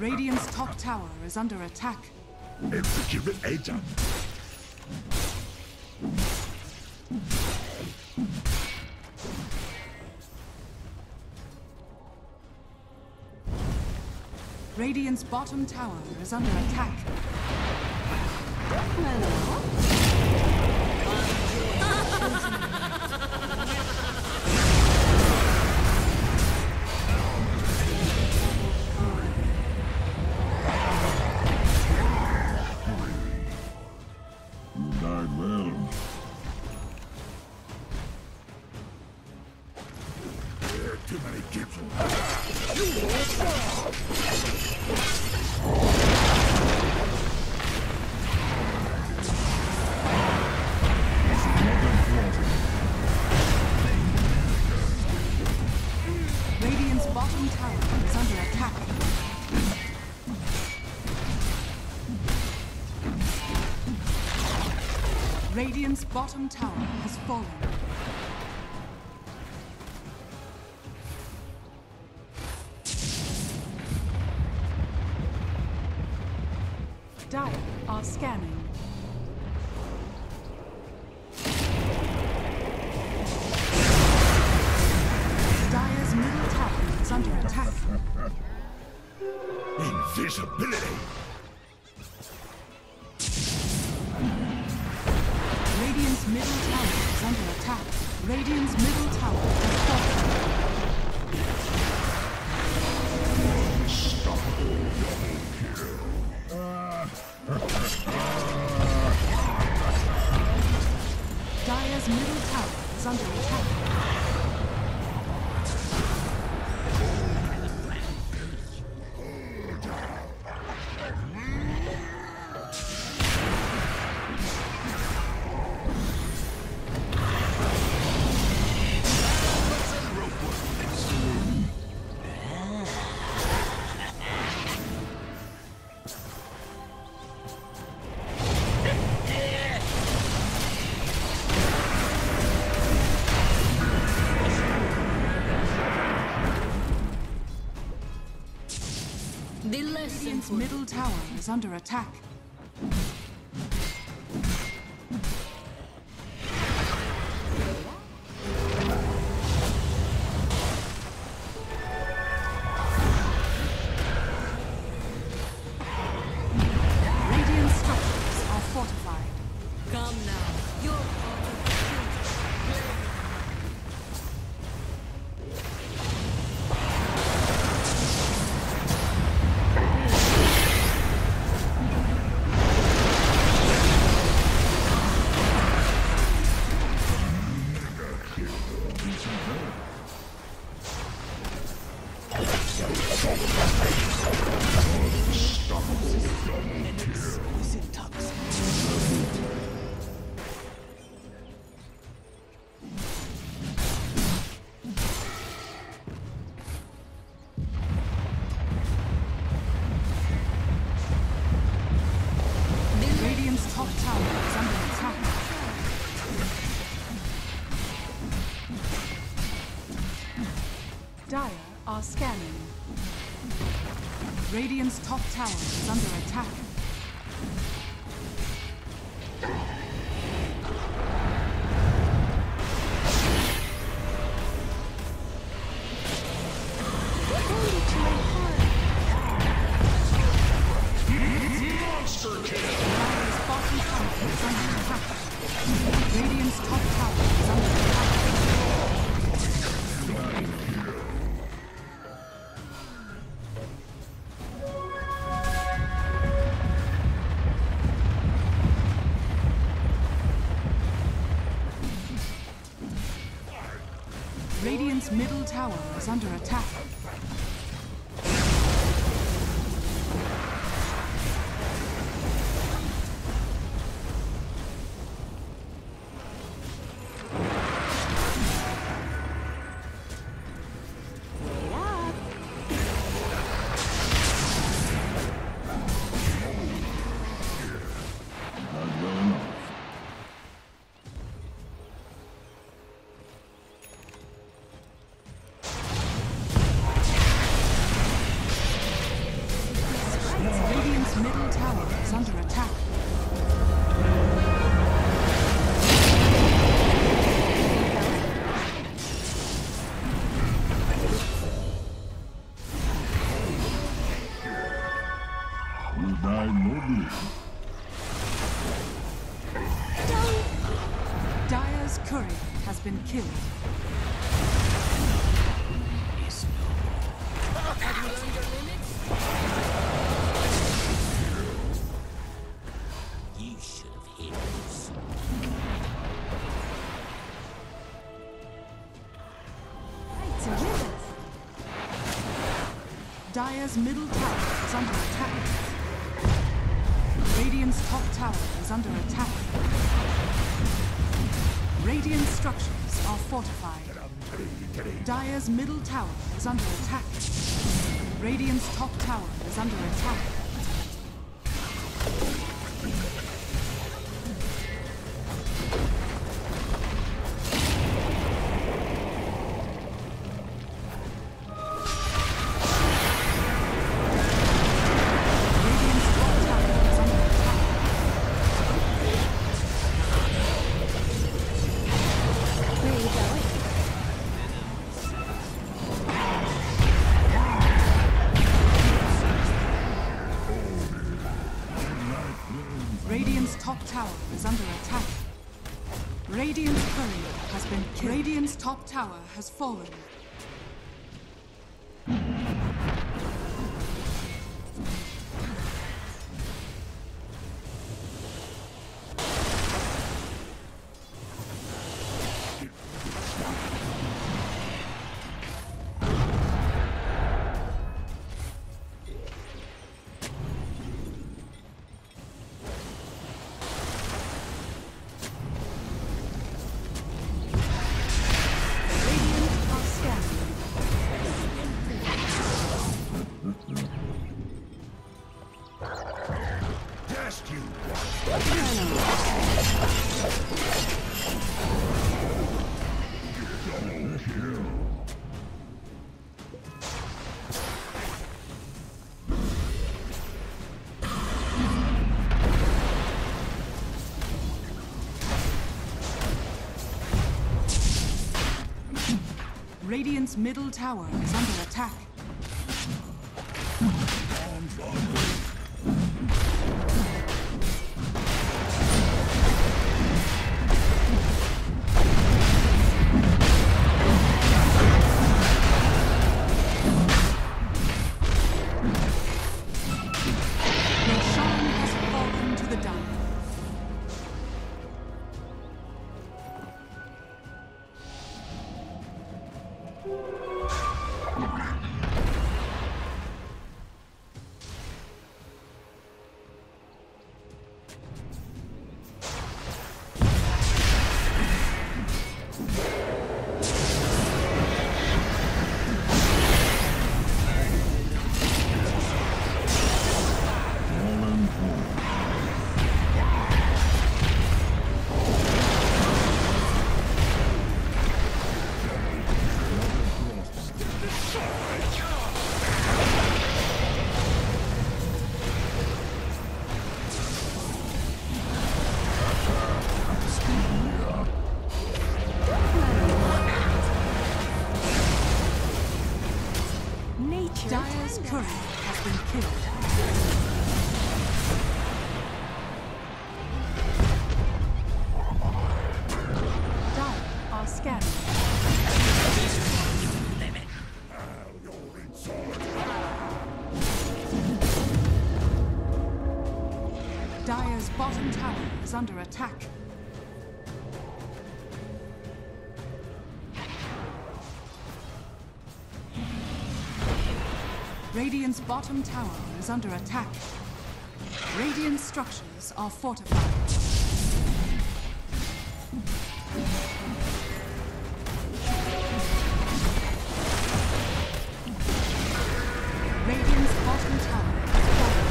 Radiant's top tower is under attack. Execute agent. Radiant's bottom tower is under attack. Too many kids. Radiant's bottom tower is under attack. Radiant's bottom tower has fallen. Dire are scanning. Dire's middle tower is under attack. Invisibility. Radiant's middle tower is under attack. Radiant's middle tower has fallen. Dire's middle tower is under attack. Radiant's middle tower is under attack. Radiant structures are fortified. Come now. You're part of the Radiant's top tower is under attack. Dire are scanning. Radiant's top tower is under attack. Dire's bottom tower is under attack. Radiant's top tower is under attack. Radiant's middle tower is under attack. Radiant's middle tower is under attack. We die nobly. Dire's courier has been killed. Have you learned your limits? You should have hit us. Dire's middle tower is under attack. Radiant's top tower is under attack. Radiant structures are fortified. Dire's middle tower is under attack. Radiant's top tower is under attack. Radiant's top tower is under attack. Where are you going? Radiant's top tower is under attack. Radiant's courier has been killed. Radiant's top tower has fallen. Radiant are scanning. Dast you! Double kill. Radiant's middle tower is under attack. Roshan has fallen to the Dire. Dire's courier has been killed. Dire are scanning. Dire's bottom tower is under attack. Radiant's bottom tower is under attack. Radiant structures are fortified. Radiant's bottom tower is falling.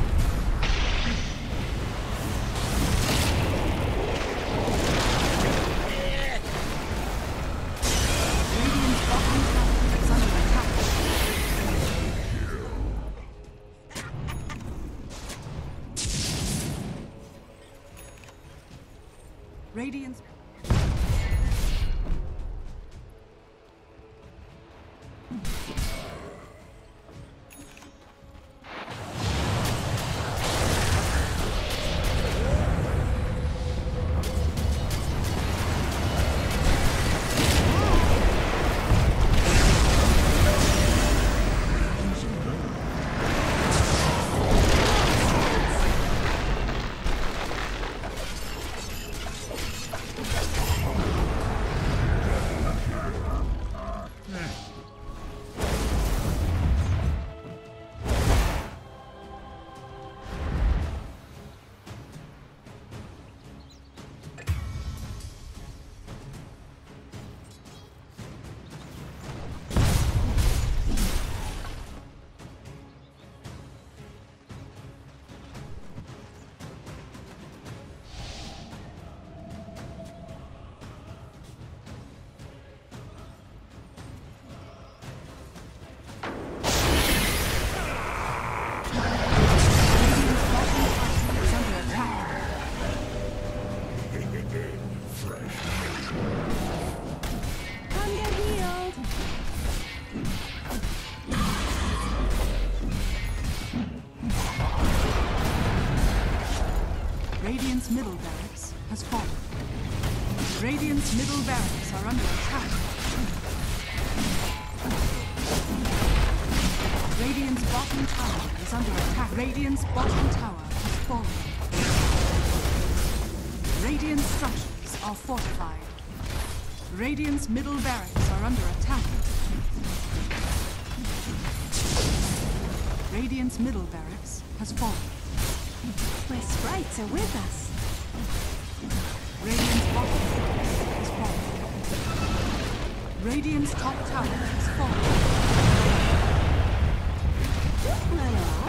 Radiant's bottom tower is under attack. Radiant's Radiant's middle barracks has fallen. Radiant's middle barracks are under attack. Radiant's bottom tower is under attack. Radiant's bottom tower has fallen. Radiant's structures are fortified. Radiant's middle barracks are under attack. Radiant's middle barracks has fallen. My sprites are with us. Radiant's bottom tower has fallen. Radiant's top tower has fallen. Not all.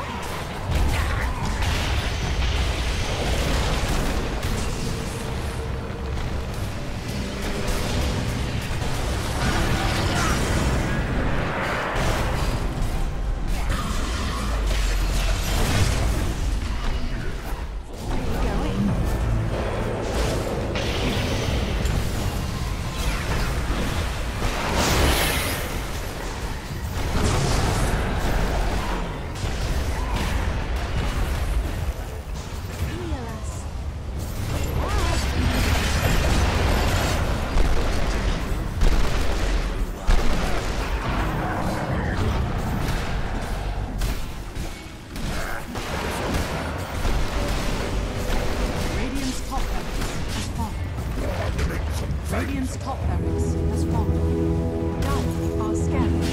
Radiant's top barracks has fallen. Dire are scattered.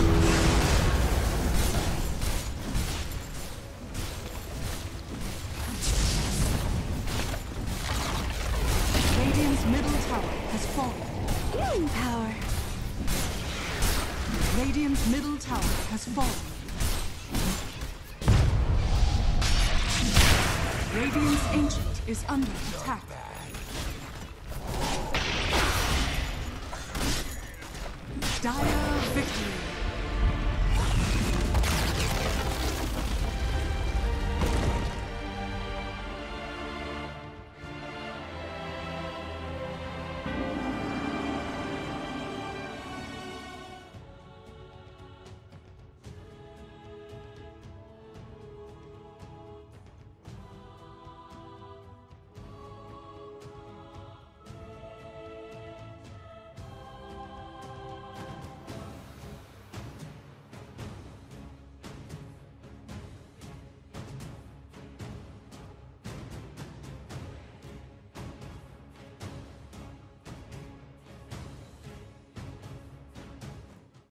Radiant's middle tower has fallen. Healing power. Radiant's middle tower has fallen. Radiant's ancient is under attack. Dire victory.